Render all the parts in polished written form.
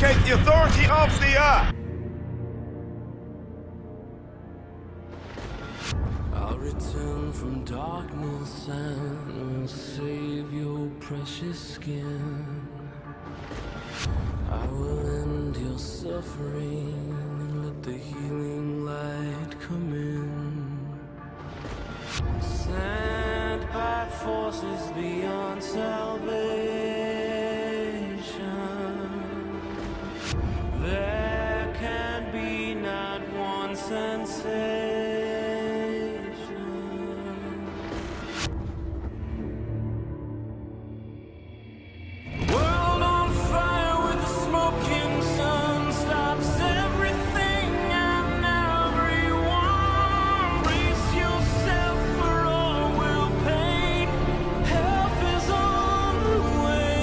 vindicate the authority of the earth! I'll return from darkness and will save your precious skin. I will end your suffering and let the healing light come in. Sent by forces beyond salvation, there can be not one sensation. World on fire with the smoking sun stops everything and everyone. Brace yourself for all will pay. Help is on the way.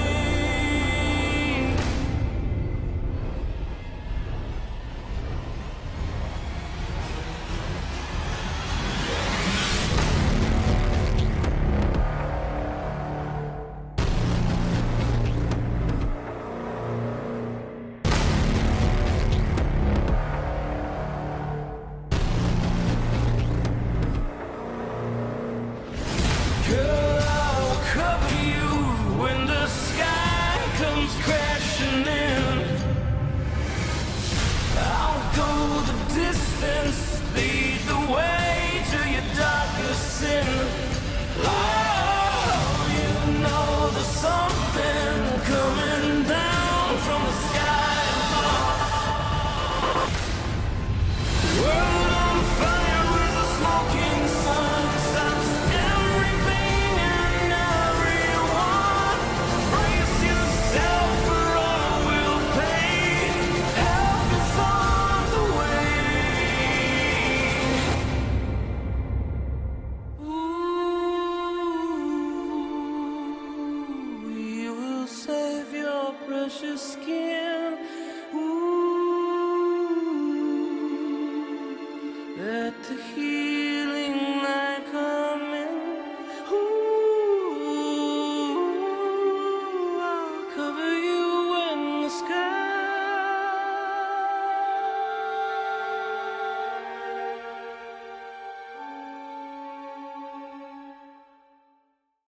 Girl, I'll cover you when the sky comes crashing in. I'll go the distance, lead the way to your darkest sin. Oh, you know there's something coming down from the sky. World on fire with a smoking sun stops everything and everyone. Brace yourself for all will pay. Help is on the way. Ooh, we will save your precious skin. Ooh, let the heat